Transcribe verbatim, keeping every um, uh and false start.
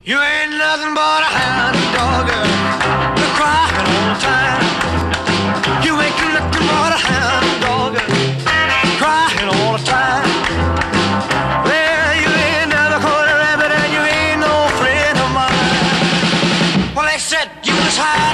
You ain't nothing but a hound dog, you're crying all the time. You ain't nothing but a hound dog, crying all the time. Well, you ain't never caught a rabbit and you ain't no friend of mine. Well, they said you was high